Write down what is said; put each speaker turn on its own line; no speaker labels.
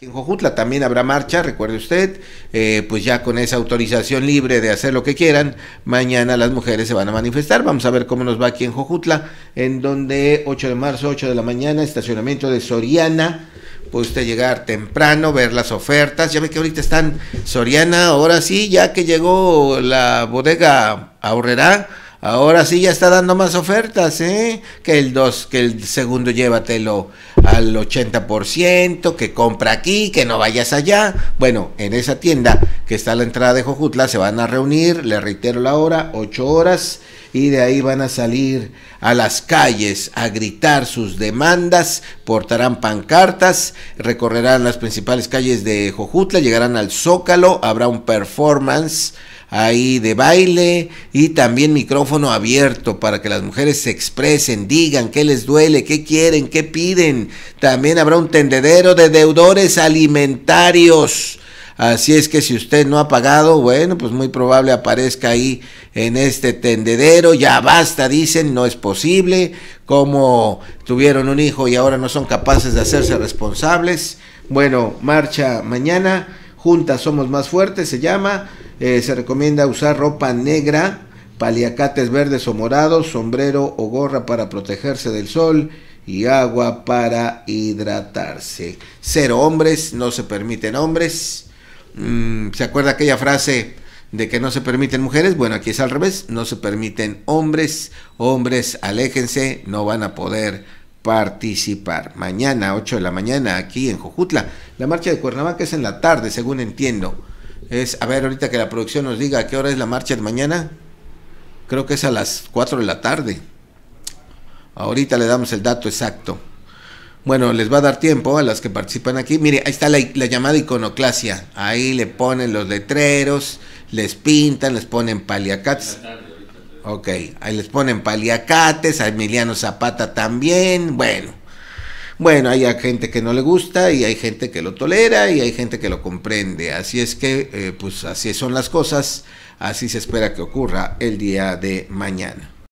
En Jojutla también habrá marcha, recuerde usted, pues ya con esa autorización libre de hacer lo que quieran, mañana las mujeres se van a manifestar. Vamos a ver cómo nos va aquí en Jojutla, en donde 8 de marzo, 8 de la mañana, estacionamiento de Soriana. Puede usted llegar temprano, ver las ofertas. Ya ve que ahorita están Soriana, ahora sí, ya que llegó la bodega Aurrerá, ahora sí ya está dando más ofertas, que el segundo llévatelo al 80%, que compra aquí, que no vayas allá. Bueno, en esa tienda que está a la entrada de Jojutla se van a reunir, le reitero la hora, 8 horas, y de ahí van a salir a las calles a gritar sus demandas, portarán pancartas, recorrerán las principales calles de Jojutla, llegarán al Zócalo, habrá un performance ahí de baile y también micrófono abierto para que las mujeres se expresen, digan qué les duele, qué quieren, qué piden. También habrá un tendedero de deudores alimentarios. Así es que si usted no ha pagado, bueno, pues muy probable aparezca ahí en este tendedero. Ya basta, dicen, no es posible. Como tuvieron un hijo y ahora no son capaces de hacerse responsables. Bueno, marcha mañana. Juntas somos más fuertes, se llama. Se recomienda usar ropa negra, paliacates verdes o morados, sombrero o gorra para protegerse del sol y agua para hidratarse. 0 hombres, no se permiten hombres. ¿Se acuerda aquella frase de que no se permiten mujeres? Bueno, aquí es al revés, no se permiten hombres. Hombres, aléjense, no van a poder participar. Mañana, 8 de la mañana, aquí en Jojutla. La marcha de Cuernavaca es en la tarde, según entiendo. A ver, ahorita que la producción nos diga a qué hora es la marcha de mañana. Creo que es a las 4 de la tarde. Ahorita le damos el dato exacto. Bueno, les va a dar tiempo a las que participan aquí. Mire, ahí está la llamada iconoclasia. Ahí le ponen los letreros, les pintan, les ponen paliacates. Ok, ahí les ponen paliacates, a Emiliano Zapata también. Bueno, hay gente que no le gusta y hay gente que lo tolera y hay gente que lo comprende. Así es que, pues así son las cosas, así se espera que ocurra el día de mañana.